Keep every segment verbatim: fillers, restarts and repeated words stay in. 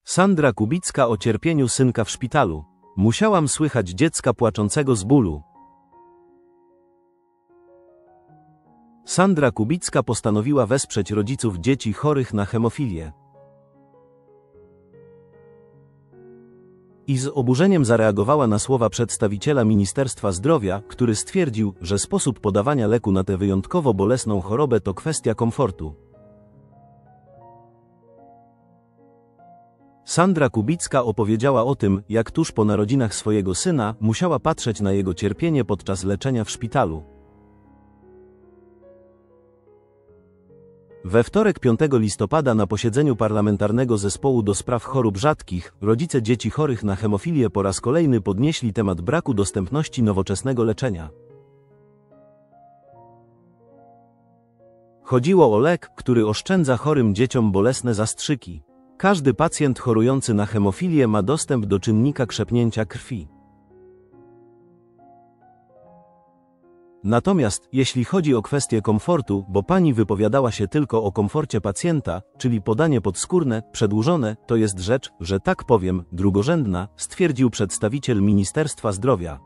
Sandra Kubicka o cierpieniu synka w szpitalu. Musiałam słychać dziecka płaczącego z bólu. Sandra Kubicka postanowiła wesprzeć rodziców dzieci chorych na hemofilię. I z oburzeniem zareagowała na słowa przedstawiciela Ministerstwa Zdrowia, który stwierdził, że sposób podawania leku na tę wyjątkowo bolesną chorobę to kwestia komfortu. Sandra Kubicka opowiedziała o tym, jak tuż po narodzinach swojego syna musiała patrzeć na jego cierpienie podczas leczenia w szpitalu. We wtorek piątego listopada na posiedzeniu Parlamentarnego Zespołu do Spraw Chorób Rzadkich rodzice dzieci chorych na hemofilię po raz kolejny podnieśli temat braku dostępności nowoczesnego leczenia. Chodziło o lek, który oszczędza chorym dzieciom bolesne zastrzyki. Każdy pacjent chorujący na hemofilię ma dostęp do czynnika krzepnięcia krwi. Natomiast, jeśli chodzi o kwestię komfortu, bo pani wypowiadała się tylko o komforcie pacjenta, czyli podanie podskórne, przedłużone, to jest rzecz, że tak powiem, drugorzędna, stwierdził przedstawiciel Ministerstwa Zdrowia.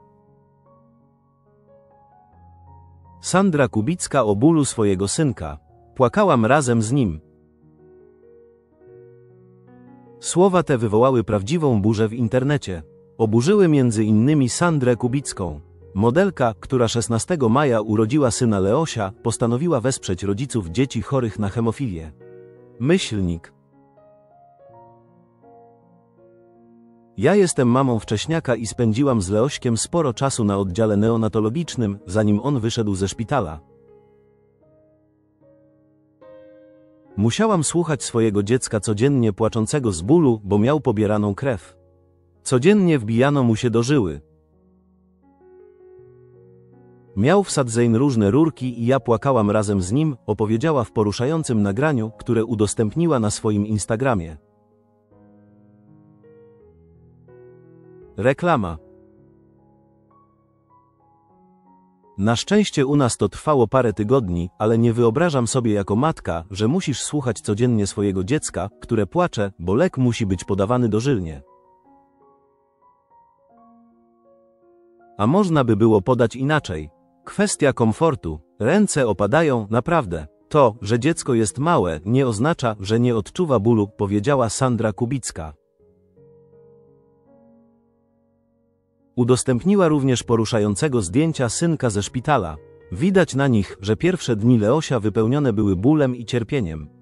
Sandra Kubicka o bólu swojego synka. Płakałam razem z nim. Słowa te wywołały prawdziwą burzę w internecie. Oburzyły między innymi Sandrę Kubicką. Modelka, która szesnastego maja urodziła syna Leosia, postanowiła wesprzeć rodziców dzieci chorych na hemofilię. Myślnik. Ja jestem mamą wcześniaka i spędziłam z Leośkiem sporo czasu na oddziale neonatologicznym, zanim on wyszedł ze szpitala. Musiałam słuchać swojego dziecka codziennie płaczącego z bólu, bo miał pobieraną krew. Codziennie wbijano mu się do żyły. Miał w Sadzejn różne rurki i ja płakałam razem z nim, opowiedziała w poruszającym nagraniu, które udostępniła na swoim Instagramie. Reklama. Na szczęście u nas to trwało parę tygodni, ale nie wyobrażam sobie jako matka, że musisz słuchać codziennie swojego dziecka, które płacze, bo lek musi być podawany dożylnie. A można by było podać inaczej. Kwestia komfortu. Ręce opadają, naprawdę. To, że dziecko jest małe, nie oznacza, że nie odczuwa bólu, powiedziała Sandra Kubicka. Udostępniła również poruszającego zdjęcia synka ze szpitala. Widać na nich, że pierwsze dni Leosia wypełnione były bólem i cierpieniem.